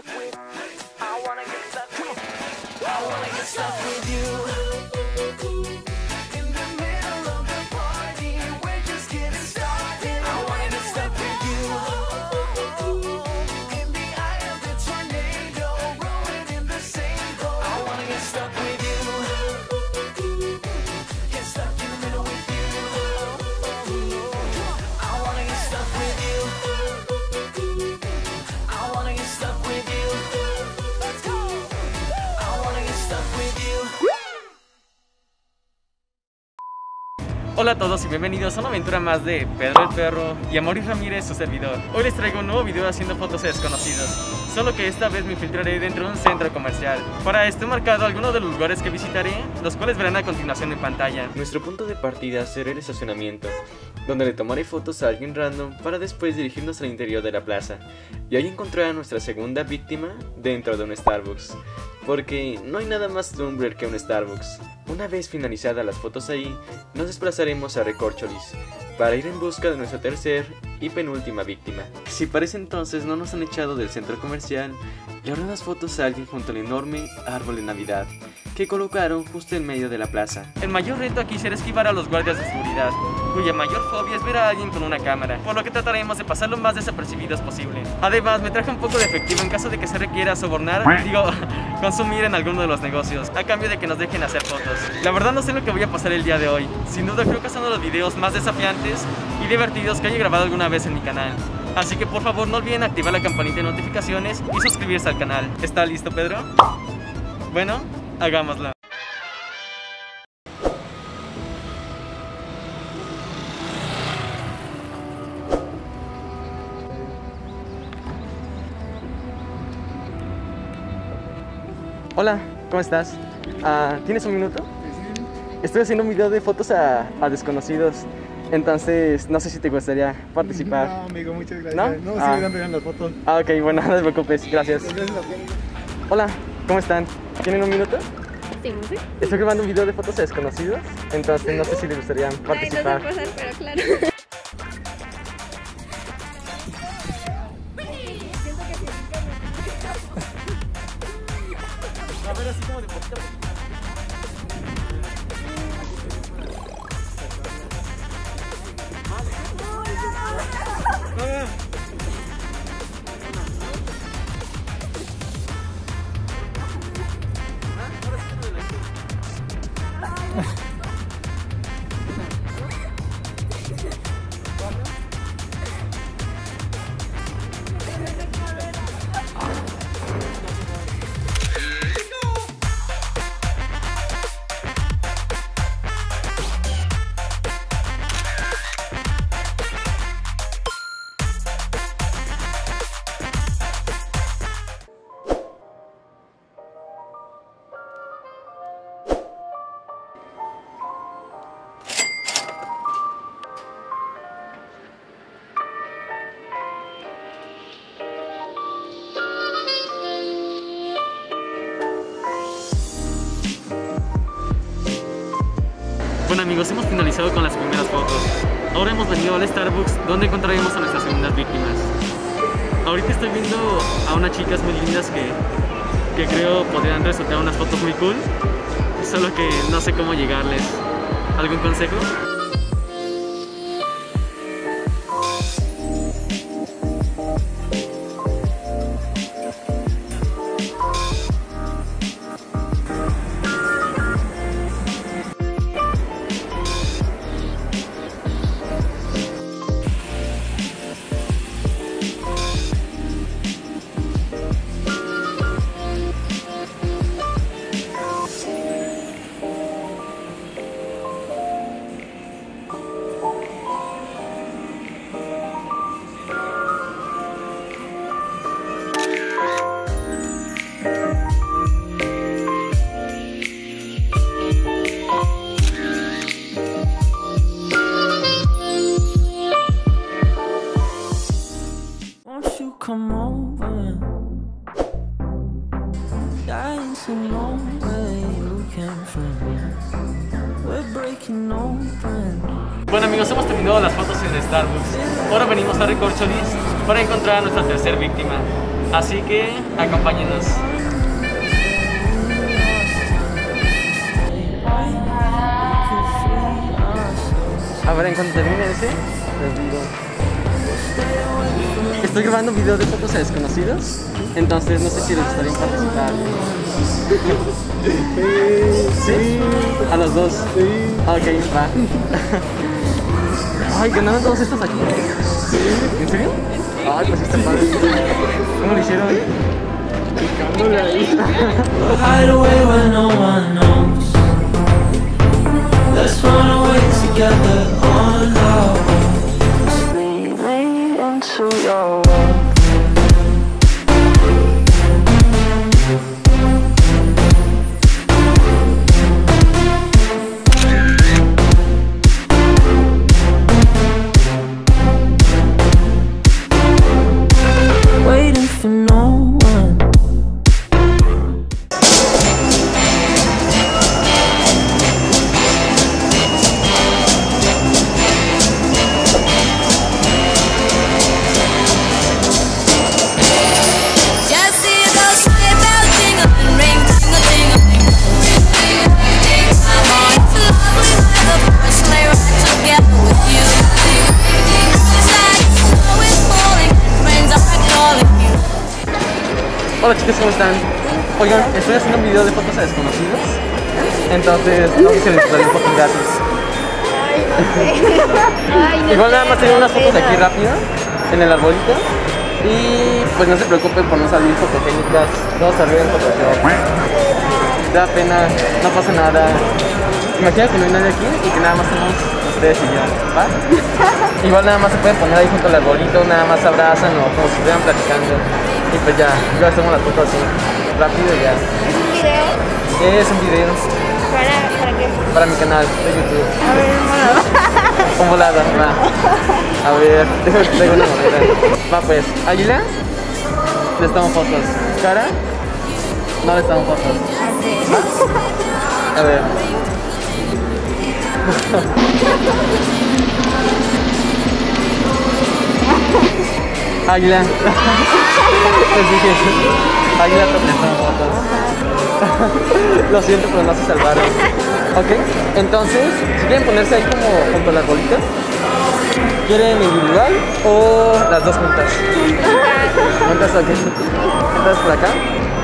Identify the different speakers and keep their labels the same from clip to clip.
Speaker 1: with. I wanna get stuck with. I wanna get stuck with you. In the middle of the party, we're just getting started. I wanna get stuck with you. In the eye of the tornado, rolling in the same boat. I wanna get stuck with you. Get stuck in the middle with you. I wanna get stuck with you. I wanna get stuck with you. Let's go. I wanna get stuck with you.
Speaker 2: Hola a todos y bienvenidos a una aventura más de Pedro el Perro y Amaury Ramírez, su servidor. Hoy les traigo un nuevo video haciendo fotos de desconocidos, solo que esta vez me infiltraré dentro de un centro comercial. Para esto he marcado algunos de los lugares que visitaré, los cuales verán a continuación en pantalla.
Speaker 3: Nuestro punto de partida será el estacionamiento, donde le tomaré fotos a alguien random para después dirigirnos al interior de la plaza y ahí encontrar a nuestra segunda víctima dentro de un Starbucks, porque no hay nada más Tumblr que un Starbucks. Una vez finalizadas las fotos ahí, nos desplazaremos a Recorcholis para ir en busca de nuestra tercer y penúltima víctima. Si para ese entonces no nos han echado del centro comercial, le haré unas fotos a alguien junto al enorme árbol de Navidad que colocaron justo en medio de la plaza.
Speaker 2: El mayor reto aquí será esquivar a los guardias de seguridad, cuya mayor fobia es ver a alguien con una cámara, por lo que trataremos de pasar lo más desapercibidos posible. Además, me traje un poco de efectivo en caso de que se requiera sobornar, consumir en alguno de los negocios, a cambio de que nos dejen hacer fotos. La verdad no sé lo que voy a pasar el día de hoy. Sin duda creo que es uno de los videos más desafiantes y divertidos que haya grabado alguna vez en mi canal. Así que por favor no olviden activar la campanita de notificaciones y suscribirse al canal. ¿Está listo, Pedro? Bueno, hagámoslo. Hola, ¿cómo estás? ¿Tienes un minuto? Estoy haciendo un video de fotos a desconocidos, entonces no sé si te gustaría participar.
Speaker 4: No, amigo, muchas gracias.
Speaker 2: ¿No?
Speaker 4: No, sigue dando bien las fotos.
Speaker 2: Ok, bueno, no te preocupes, gracias. Hola, ¿cómo están? ¿Tienen un minuto?
Speaker 5: Sí.
Speaker 2: Estoy grabando un video de fotos a desconocidos, entonces no sé si les gustaría participar.
Speaker 5: Ay, no sé pasar, pero claro.
Speaker 2: A ver, así como de poquito a poquito. Bueno amigos, hemos finalizado con las primeras fotos. Ahora hemos venido al Starbucks, donde encontraremos a nuestras segundas víctimas. Ahorita estoy viendo a unas chicas muy lindas que creo podrían resultar unas fotos muy cool, solo que no sé cómo llegarles. ¿Algún consejo?
Speaker 1: Come over, dying to know where you came from. We're breaking open.
Speaker 2: Bueno amigos, hemos terminado las fotos en Starbucks. Ahora venimos a Recorcholis para encontrar a nuestra tercer víctima. Así que acompáñenos. A ver, en cuanto termine ese, les digo. Estoy grabando un video de fotos a desconocidos, entonces no sé si les gustaría participar. ¿Sí? A los dos. Ok, va. Ay, ganaron todos estos aquí. ¿En serio? Ay, pues está padre. ¿Cómo lo hicieron? Picándole ahí.
Speaker 1: Hide away where no one knows. Let's run away together on our own. Lead me into your world. Waiting for no one.
Speaker 2: Hola chicos, ¿cómo están? Oigan, estoy haciendo un video de fotos a desconocidos. Entonces, no sé si les gustaría fotos gratis. Igual nada más tengo unas fotos aquí rápidas en el arbolito. Y pues no se preocupen por no salir fotogénicas. Todo salió en Photoshop. Da pena, no pasa nada. Imagina que no hay nadie aquí y que nada más somos ustedes y yo, ¿va? Igual nada más se pueden poner ahí junto al arbolito, nada más abrazan o como si estuvieran platicando. Y pues ya hacemos las fotos así, rápido y ya.
Speaker 5: ¿Es un video?
Speaker 2: Es un video
Speaker 5: ¿Para qué?
Speaker 2: para mi canal de YouTube.
Speaker 5: A ver, bueno.
Speaker 2: Con volada, va. A ver, déjame que traigo una moneda. Va pues, Águila, le estamos fotos. Cara, no le estamos fotos. A ver. Águila. Les dije, Águila, te estamos fotos. Lo siento, pero no se salvaron. Ok, entonces, si quieren ponerse ahí como junto al arbolito, ¿quieren individual o las dos juntas? ¿Juntas? Ok. Entonces por acá.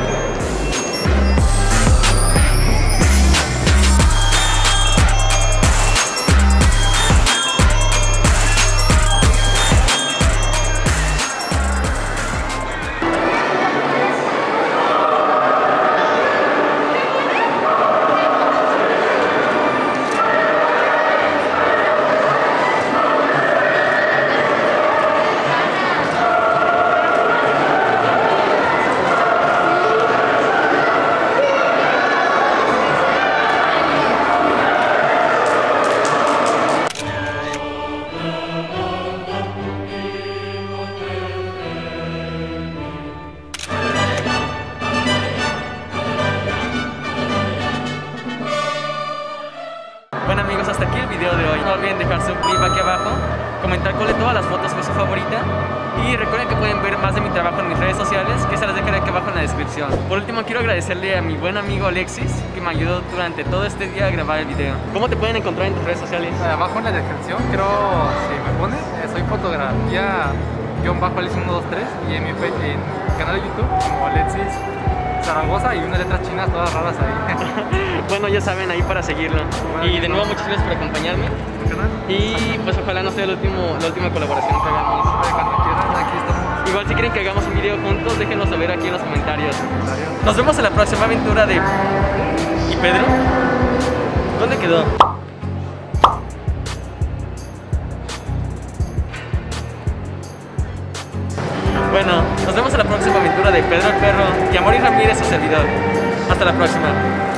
Speaker 2: Bueno amigos, hasta aquí el video de hoy. No olviden dejar su clip aquí abajo, comentar cuál de todas las fotos fue su favorita y recuerden que pueden ver más de mi trabajo en mis redes sociales, que se las dejaré aquí abajo en la descripción. Por último, quiero agradecerle a mi buen amigo Alexis, que me ayudó durante todo este día a grabar el video. ¿Cómo te pueden encontrar en tus redes sociales?
Speaker 6: Abajo en la descripción, creo, si me pones, soy fotografía-Alexis123 y en mi canal de YouTube como Alexis Zaragoza y unas letras chinas todas raras ahí.
Speaker 2: Bueno, ya saben, ahí para seguirlo. Y de nuevo, muchas gracias por acompañarme. Y pues ojalá no sea la última colaboración que hagamos.
Speaker 6: Cuando quieran, aquí estamos.
Speaker 2: Igual si quieren que hagamos un video juntos, déjenos saber aquí en los comentarios. Nos vemos en la próxima aventura de... ¿Y Pedro? ¿Dónde quedó? Bueno, nos vemos en la próxima aventura de Pedro el Perro y Amaury Ramírez, su servidor. Hasta la próxima.